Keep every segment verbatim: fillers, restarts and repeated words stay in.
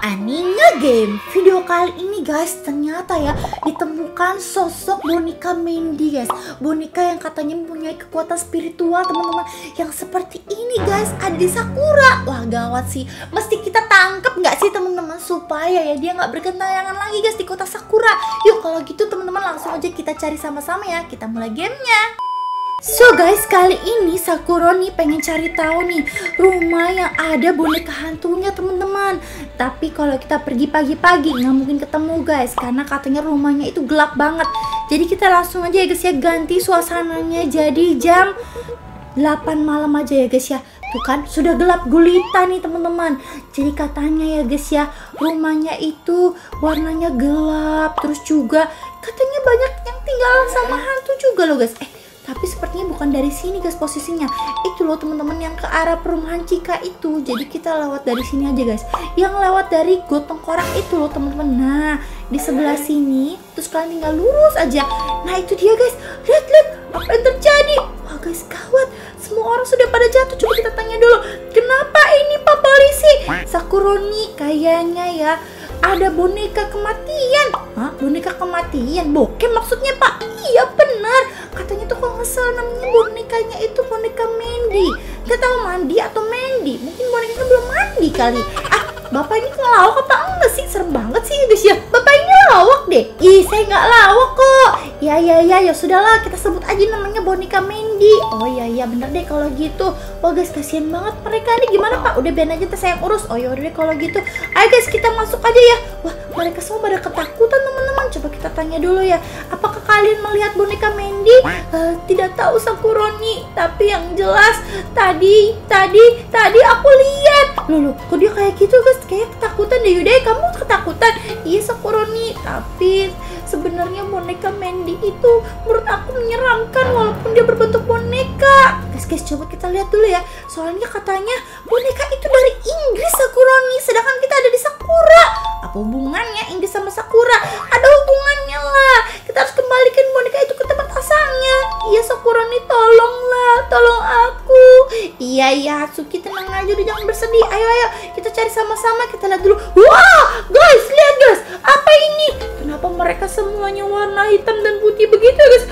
Ani Ngegame. Video kali ini guys, ternyata ya ditemukan sosok boneka Mandy guys. Boneka yang katanya mempunyai kekuatan spiritual teman-teman, yang seperti ini guys, ada di Sakura. Wah gawat sih, mesti kita tangkap nggak sih teman-teman, supaya ya dia nggak bergentayangan lagi guys di kota Sakura. Yuk kalau gitu teman-teman langsung aja kita cari sama-sama ya, kita mulai gamenya. So guys, kali ini Sakura nih pengen cari tahu nih rumah yang ada boneka hantunya teman-teman. Tapi kalau kita pergi pagi-pagi nggak mungkin ketemu guys, karena katanya rumahnya itu gelap banget. Jadi kita langsung aja ya guys ya, ganti suasananya jadi jam delapan malam aja ya guys ya. Tuh kan sudah gelap gulita nih teman-teman. Jadi katanya ya guys ya, rumahnya itu warnanya gelap, terus juga katanya banyak yang tinggal sama hantu juga loh guys. Eh tapi sepertinya bukan dari sini guys posisinya. Itu loh teman-teman yang ke arah perumahan Cika itu. Jadi kita lewat dari sini aja guys. Yang lewat dari Got Tengkorak itu loh teman-teman. Nah di sebelah sini, terus kalian tinggal lurus aja. Nah itu dia guys. Lihat lihat apa yang terjadi. Wah guys gawat, semua orang sudah pada jatuh. Coba kita tanya dulu, kenapa ini Pak Polisi? Sakura nih kayaknya ya ada boneka kematian. Hah? Boneka kematian? Bokeh maksudnya Pak? Iya benar. Katanya tuh kalau nggak salah namanya bonekanya itu boneka Mandy. Gak tahu mandi atau Mandy. Mungkin bonekanya belum mandi kali. Ah, Bapak ini ngelawak apa enggak sih? Serem banget sih guys ya. Bapak ini lawak deh. Ih, saya nggak lawak kok. Ya ya ya ya sudahlah, kita sebut aja namanya boneka Mandy. Oh ya ya bener deh kalau gitu. Wah guys kasihan banget mereka nih, gimana Pak? Udah biar aja saya yang urus. Oh ya udah deh kalau gitu. Ayo guys kita masuk aja ya. Wah mereka semua pada ketakutan teman-teman. Coba kita tanya dulu ya. Apakah kalian melihat boneka Mandy? Uh, tidak tahu Sakura nih. Tapi yang jelas tadi tadi tadi aku lihat. Loh loh kok dia kayak gitu guys? Kayak ketakutan deh. Yaudah kamu ketakutan? Iya Sakura nih. Tapi sebenarnya boneka Mandy itu menurut aku menyeramkan walaupun dia berbentuk boneka. Guys guys coba kita lihat dulu ya. Soalnya katanya boneka itu dari Inggris Sakura nih, sedangkan kita ada di Sakura. Apa hubungannya Inggris sama Sakura? Ada hubungannya lah. Kita harus kembalikan boneka itu ke tempat asalnya. Iya Sakura nih, tolonglah, tolong aku. Iya iya Hatsuki, tenang aja, udah jangan bersedih. Ayo ayo kita cari sama-sama, kita lihat dulu. Wah guys, lihat guys, apa ini? Kenapa mereka semuanya warna hitam dan putih begitu guys?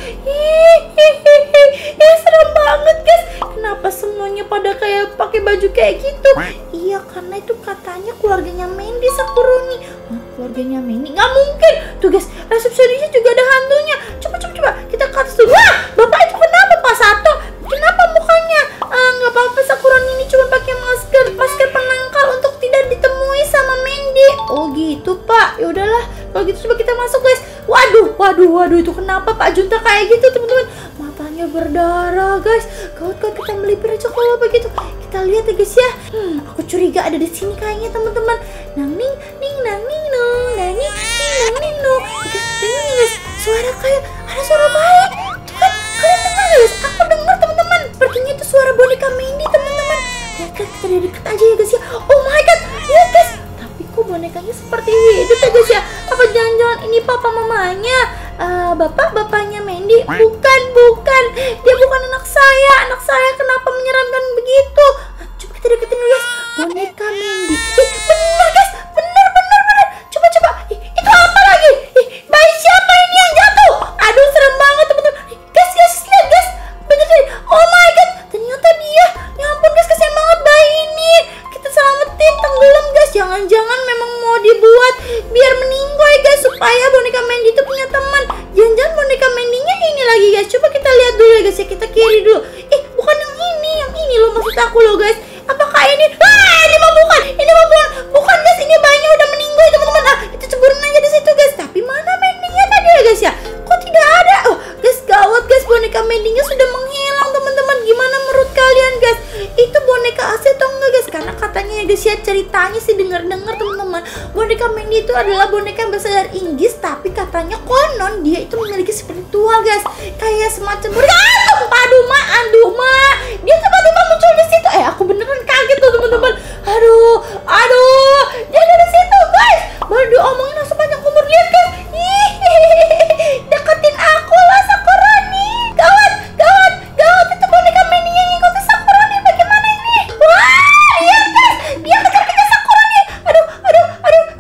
Hihihihi, ini serem banget guys. Kenapa semuanya pada kayak pakai baju kayak gitu? Iya karena itu katanya keluarganya Mandy Sakura nih. Hah, keluarganya Mandy? Nggak mungkin. Tuh guys, resepsionisnya juga ada hantunya. Coba coba coba kita ke atas dulu. Wah, Bapak itu kenapa Pak Sato? Kenapa mukanya? Ah, nggak apa-apa Sakura ini cuma pakai masker, masker penangkal untuk tidak ditemui sama Mandy. Oh gitu Pak. Ya udahlah, kalau gitu coba kita masuk guys. Waduh, waduh, waduh itu kenapa Pak Junta kayak gitu teman-teman? Matanya berdarah guys. Gawat-gawat, kita melipir aja kalau begitu. Kita lihat ya guys ya. Hmm, aku curiga ada di sini kayaknya teman-teman. Nang ning ning nang ning no, nang ning ning nang ning no. Guys, dengar guys, suara kayak ada suara bayi. Tuh kan, kalian dengar guys? Aku dengar teman-teman. Sepertinya itu suara boneka Mandy teman-teman. Lihat kan, kita dekat aja ya guys ya. Oh my god, lihat guys. Tapi kok bonekanya seperti hidup ya guys ya? Apa jangan-jangan ini papa mamanya? Uh, bapak bapaknya Mandy? Bukan, bukan. Dia bukan anak saya. Anak saya kenapa menyeramkan begitu? Coba kita deketin dulu guys. Boneka Mandy. Ih, bener guys. Bener, bener, bener. Coba, coba. Ih, itu apa lagi? Ih, bayi siapa ini yang jatuh? Aduh, serem banget teman-teman. Guys, guys, lihat guys. Bener deh. Oh my god. Ternyata dia. Ya ampun guys, kasihan banget bayi ini. Kita selamatin, tenggelam guys. Jangan-jangan memang mau dibuat biar meninggoy guys, supaya boneka Mandy itu punya teman. Jangan-jangan boneka Mandy-nya ini lagi guys. Coba kita lihat dulu ya guys ya. Kita kiri dulu. Eh, bukan yang ini. Yang ini loh maksud aku loh guys. Apakah ini? Ah, ini mah bukan. Ini mah bukan. Bukan guys, ini bayinya udah meninggoy teman-teman. Ah, itu ceburin aja di situ guys. Tapi mana Mandy-nya tadi ya guys ya? Kok tidak ada? Oh, guys gawat guys, boneka Mandy-nya sudah menghilang teman-teman. Gimana menurut kalian guys? Itu boneka asli atau enggak guys? Karena katanya ya guys ya, ceritanya sih dengar-dengar teman-teman, boneka Mandy itu adalah boneka yang berasal dari Inggris, tapi katanya konon dia itu memiliki spiritual guys, kayak semacam boneka. Aduh, aduh ma, aduh ma, dia tiba-tiba muncul di situ. Eh aku beneran kaget tuh teman-teman. Aduh, aduh, dia ada di situ guys. Baru diomongin langsung panjang umur, lihat guys. Hihihi, deketin aku lah Sakura nih. Gawat, gawat, gawat, itu boneka Mandy yang ngikutin Sakura nih. Bagaimana ini? Wah, lihat guys, dia kejar-kejar Sakura nih. Aduh, aduh, aduh.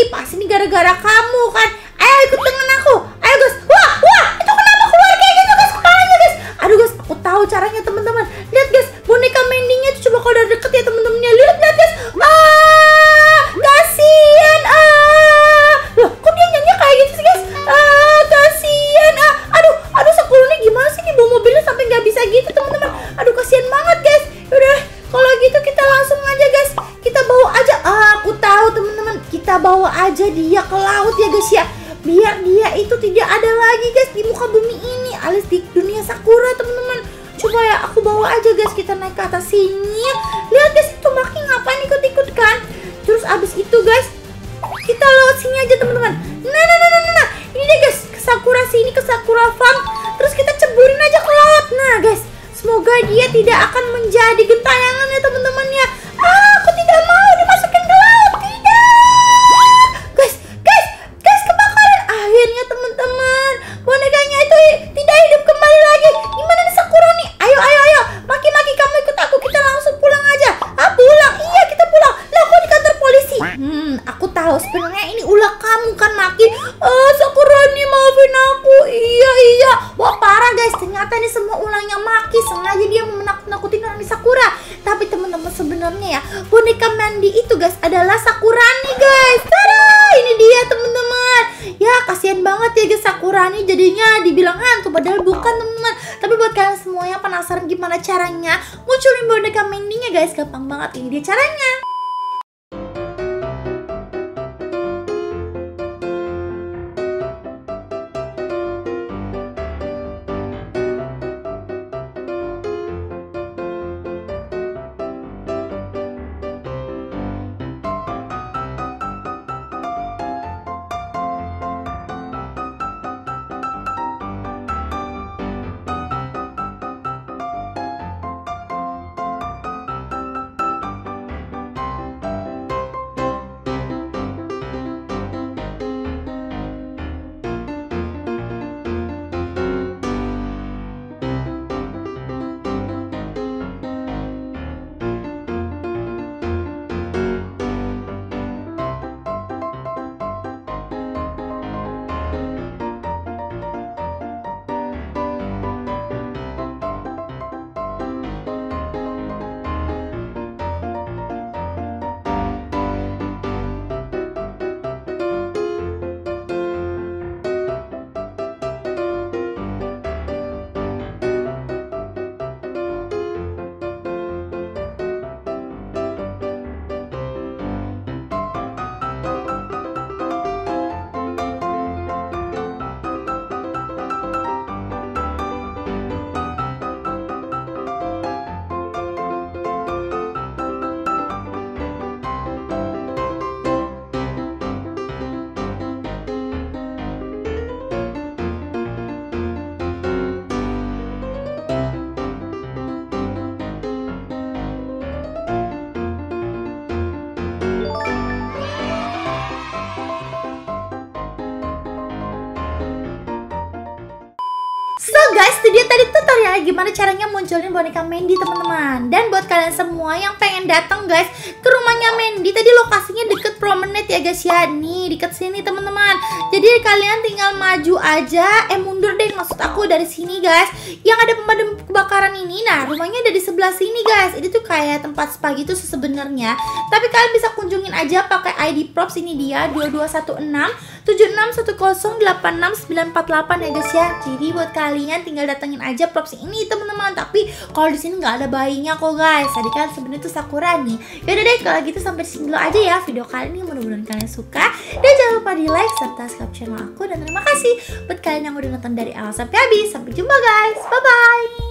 pasti ini gara-gara kamu kan. Ayo ikut dengan aku. Ayo guys. Wah, wah, itu kenapa keluar kayak gitu guys kepalanya guys. Aduh guys, aku tahu caranya teman-teman. Lihat guys, boneka Mandy-nya itu coba kalau udah deket ya teman-temannya. Lihat, lihat guys. Ah, kasihan. Ah, loh, kok dia nyanyi kayak gitu sih guys? Ah, kasihan. Ah, aduh, aduh Sakura ini gimana sih nih bawa mobilnya sampai nggak bisa gitu teman-teman. Aduh, kasihan banget guys. Udah, kalau gitu kita langsung aja guys. Kita bawa aja. Ah, aku tahu teman-teman. Kita bawa aja dia ke laut ya guys ya. Biar dia itu tidak ada lagi guys di muka bumi ini, alias di dunia Sakura teman-teman. Coba ya aku bawa aja guys, kita naik ke atas sini. Lihat guys, itu Maki ngapain ikut-ikut kan. Terus abis itu guys, kita lewat sini aja teman-teman. Nah, nah, nah, nah, nah, nah. Ini deh guys, ke Sakura sini, ke Sakura Farm. Terus kita ceburin aja ke laut. Nah guys, semoga dia tidak akan menjadi gentayangan ya teman-teman ya. Ah, aku tidak mau dimasukin ke laut. Tidak. Guys, guys, guys kebakaran. Akhirnya teman-teman, bonekanya itu tidak hidup kembali lagi. Gimana nih Sakura nih? Ayo, ayo, ayo. Maki-maki kamu ikut aku. Kita langsung pulang aja. Ah, pulang. Iya, kita pulang. Lah, aku di kantor polisi. Hmm, aku tahu sebenarnya ini ulah kamu kan Maki. Oh, Sakura nih maafin aku. Iya, iya. Wah, parah guys. Ternyata ini semua ulahnya Maki. Sengaja dia mau menakut-nakutin orang di Sakura. Tapi teman-teman sebenarnya ya, boneka Mandy itu guys adalah Sakurani guys. Tada, ini dia teman-teman. Ya, kasihan banget ya guys Sakurani jadinya dibilang hantu padahal bukan teman-teman. Tapi buat kalian semua yang penasaran gimana caranya munculin boneka Mandy-nya guys, gampang banget. Ini dia caranya. So guys, itu dia tadi tutorial gimana caranya munculin boneka Mandy teman-teman. Dan buat kalian semua yang pengen datang guys ke rumahnya Mandy, tadi lokasinya deket promenade ya guys ya. Nih deket sini teman-teman. Jadi kalian tinggal maju aja, eh mundur deh maksud aku dari sini guys. Yang ada pemadam kebakaran ini, nah rumahnya ada di sebelah sini guys. Ini tuh kayak tempat spa gitu sebenarnya. Tapi kalian bisa kunjungin aja pakai I D props, ini dia dua dua satu enam tujuh enam satu nol delapan enam sembilan empat delapan ya guys ya. Jadi buat kalian tinggal datengin aja props ini teman-teman. Tapi kalau di sini nggak ada bayinya kok guys. Tadi kan sebenarnya itu Sakura nih. Yaudah deh kalau gitu sampai sini dulu aja ya video kali ini. Mudah-mudahan kalian suka dan jangan lupa di like serta subscribe channel aku. Dan terima kasih buat kalian yang udah nonton dari awal sampai habis. Sampai jumpa guys. Bye bye.